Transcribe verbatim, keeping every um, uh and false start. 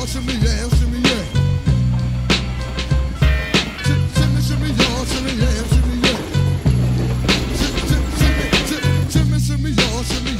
shimmy yeah, shimmy yeah. Shimmy, shimmy y'all, shimmy yeah, shimmy yeah. Shimmy, shimmy, shimmy, shimmy y'all, shimmy yeah.